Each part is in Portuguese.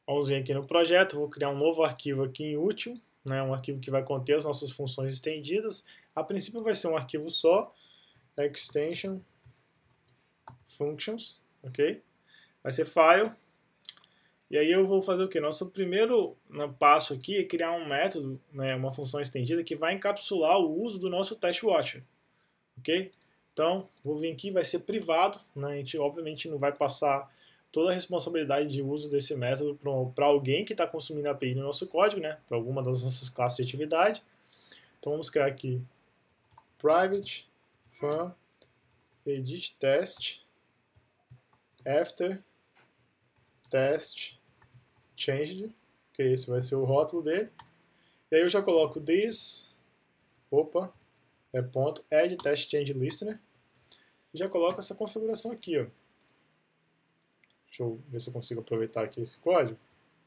Vamos vir aqui no projeto, vou criar um novo arquivo aqui em útil, né, um arquivo que vai conter as nossas funções estendidas. A princípio vai ser um arquivo só, extension functions, ok? Vai ser file. E aí eu vou fazer o que? Nosso primeiro passo aqui é criar um método, né, uma função estendida que vai encapsular o uso do nosso test watcher, ok? Então, vou vir aqui, vai ser privado, né? A gente obviamente não vai passar toda a responsabilidade de uso desse método para alguém que está consumindo a API no nosso código, né? Para alguma das nossas classes de atividade. Então vamos criar aqui private fun edit test after test changed, que esse vai ser o rótulo dele. E aí eu já coloco this, ponto add test change listener, e já coloco essa configuração aqui, ó. Deixa eu ver se eu consigo aproveitar aqui esse código.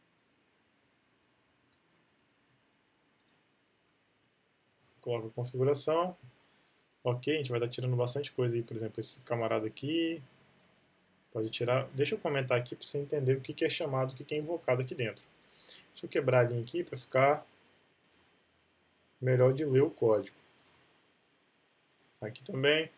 Coloco a configuração. Ok, a gente vai estar tirando bastante coisa aí, por exemplo, esse camarada aqui. Pode tirar. Deixa eu comentar aqui para você entender o que é chamado, o que é invocado aqui dentro. Deixa eu quebrar a linha aqui para ficar melhor de ler o código. Aqui também.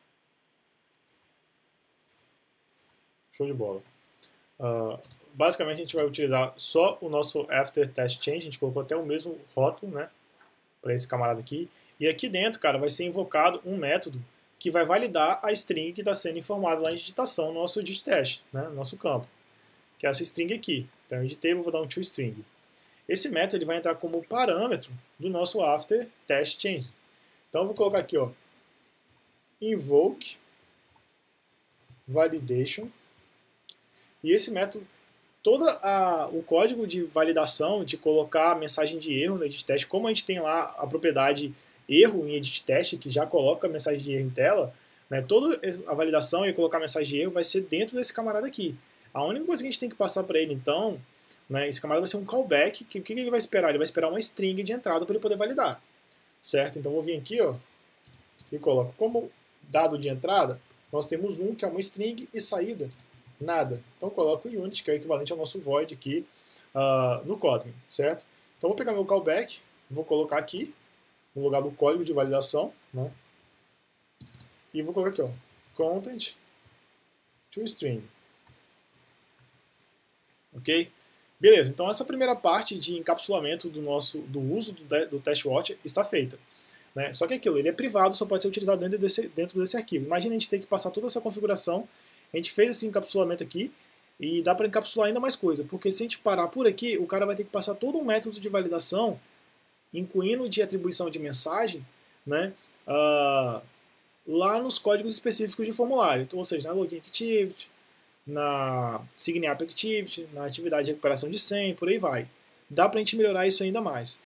Show de bola. Basicamente a gente vai utilizar só o nosso after test change, a gente colocou até o mesmo rótulo, né, para esse camarada aqui. E aqui dentro, cara, vai ser invocado um método que vai validar a string que está sendo informada lá em digitação no nosso edit test, né, no nosso campo, que é essa string aqui. Então, em editable, vou dar um toString. Esse método ele vai entrar como parâmetro do nosso after test change. Então, eu vou colocar aqui, ó, invoke validation. E esse método, todo o código de validação, de colocar a mensagem de erro no edit test, como a gente tem lá a propriedade erro em edit test, que já coloca a mensagem de erro em tela, né, toda a validação e colocar a mensagem de erro vai ser dentro desse camarada aqui. A única coisa que a gente tem que passar para ele, então, né, esse camarada vai ser um callback, que o que ele vai esperar? Ele vai esperar uma string de entrada para ele poder validar, certo? Então, vou vir aqui, ó, e coloco como dado de entrada, nós temos um, que é uma string, e saída, nada. Então, eu coloco o unit, que é o equivalente ao nosso void aqui no Kotlin, certo? Então, vou pegar meu callback, vou colocar aqui, no lugar do código de validação, né? E vou colocar aqui, ó, content toString. Ok? Beleza, então essa primeira parte de encapsulamento do uso do test watcher está feita. Né? Só que aquilo, ele é privado, só pode ser utilizado dentro desse arquivo. Imagina a gente ter que passar toda essa configuração, a gente fez esse encapsulamento aqui, e dá para encapsular ainda mais coisa, porque se a gente parar por aqui, o cara vai ter que passar todo um método de validação, incluindo de atribuição de mensagem, né, lá nos códigos específicos de formulário. Então, ou seja, na login activity, na sign up activity, na atividade de recuperação de senha, por aí vai. Dá para a gente melhorar isso ainda mais.